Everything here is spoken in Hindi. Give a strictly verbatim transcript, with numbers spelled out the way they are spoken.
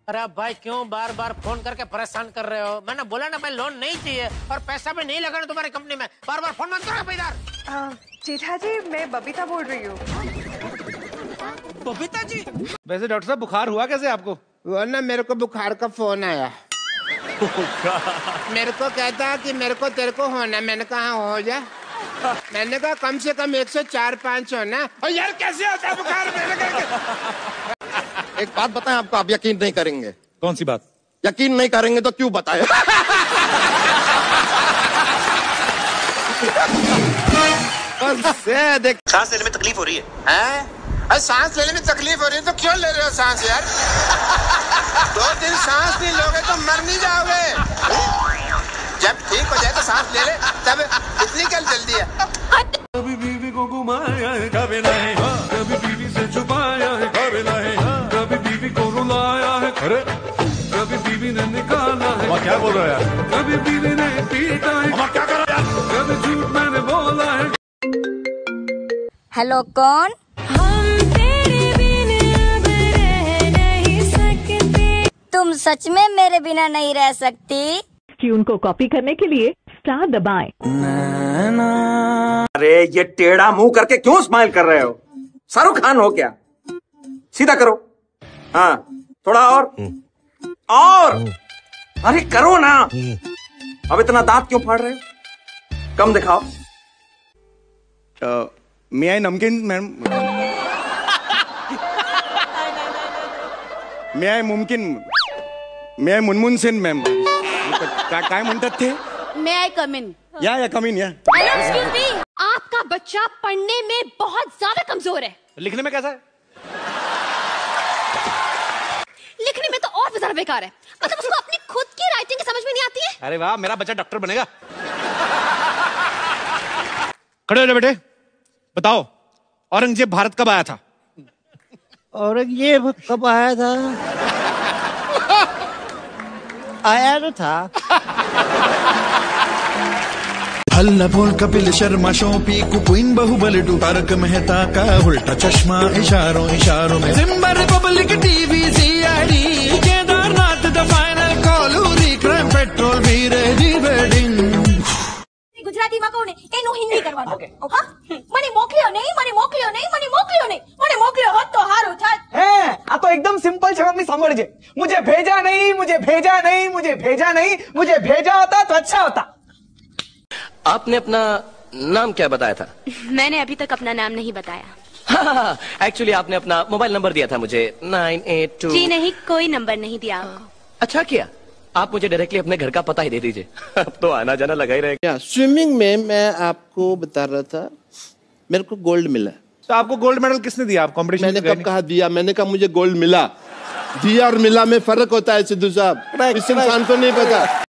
अरे भाई क्यों बार बार फोन करके परेशान कर रहे हो? मैंने बोला ना भाई लोन नहीं चाहिए और पैसा भी नहीं लगाना तुम्हारी कंपनी में। बार बार फोन मत करो इधर। जेठा जी मैं बबीता बोल रही हूँ। बबीता जी? वैसे डॉक्टर साहब बुखार हुआ कैसे आपको? वो ना मेरे को बुखार का फोन आया। मेरे को कहता कि मेरे को तेरे को होना। मैंने कहा हो जा। मैंने कहा कम से कम एक सौ चार पाँच होना। और यार कैसे होता है बुखार? मैंने कहा एक बात बताएं आपको, आप यकीन नहीं करेंगे। कौन सी बात? यकीन नहीं करेंगे तो क्यों बताएं? से देख सांस लेने में तकलीफ हो रही है। हैं? अरे सांस लेने में तकलीफ हो रही है तो क्यों ले रहे हो सांस यार? दो दिन सांस नहीं लोगे तो मर नहीं जाओगे। जब ठीक हो जाए तो सांस ले ले, तब इतनी क्या जल्दी है? कभी बीवी को घुमाया है कभी नहीं, कभी बीवी से छुपाया है कभी नहीं, कभी बीवी को रुलाया है, अरे कभी बीवी ने निकाला है। क्या बोल रहा है यार? कभी बीवी ने पीटा है, क्या कर रहा है? कभी झूठ मैंने बोला है। हेलो कौन? हम तेरे बिना अब रह नहीं सकते। तुम सच में मेरे बिना नहीं रह सकती? ट्यून को कॉपी करने के लिए स्टार दबाएं। अरे ये टेढ़ा मुंह करके क्यों स्माइल कर रहे हो? शाहरुख खान हो क्या? सीधा करो। हाँ थोड़ा और और अरे करो ना। अब इतना दांत क्यों फाड़ रहे हो? कम दिखाओ। मी आई नमकीन ma'am. May I come in. May I Munmun Sen ma'am. का, काय म्हणतात ते? May I come in? या या कम इन या। Hello, excuse me. आपका बच्चा पढ़ने में बहुत ज्यादा कमजोर है। लिखने में कैसा है? लिखने में तो और भी ज्यादा बेकार है। मतलब उसको अपनी खुद की राइटिंग समझ में नहीं आती है। अरे वाह, मेरा बच्चा डॉक्टर बनेगा। खड़े हो जाओ बेटे, बताओ औरंगजेब भारत कब आया था? औरंगजेब कब आया था? आया तो था। हल्ला बोल कपिल शर्मा शो पी कुपिन Baahubali two Tarak Mehta Ka Ulta Chashma Ishaaron Ishaaron Mein Simmba Republic TV CID Kedarnath the final कॉलूरी क्राइम पेट्रोल भी रेडी वेडिंग ગુજરાતીમાં કહું ને એનું હિન્દી કરવાનું. હા મને મોકલ્યો નહીં મને મોકલ્યો નહીં મને મોકલ્યો નહીં મને મોકલ્યો હોત તો હારું થાત. હે આ તો एकदम સિમ્પલ છે મમ્મી સાંભળજે. मुझे भेजा नहीं मुझे भेजा नहीं मुझे भेजा नहीं मुझे भेजा होता तो अच्छा होता. आपने अपना नाम क्या बताया था? मैंने अभी तक अपना नाम नहीं बताया. हाँ एक्चुअली आपने अपना मोबाइल नंबर दिया था मुझे नाइन एट टू। जी नहीं कोई नंबर नहीं दिया आपको. अच्छा किया, आप मुझे डायरेक्टली अपने घर का पता ही दे दीजिए। अब तो आना जाना लगा ही रहेगा। स्विमिंग में मैं आपको बता रहा था, मेरे को गोल्ड मिला। तो आपको गोल्ड मेडल किसने दिया? आप कॉम्पिटिशन मैंने कब कहा दिया? मैंने कहा मुझे गोल्ड मिला। दिया और मिला में फर्क होता है सिद्धू साहब, इस इंसान को नहीं पता।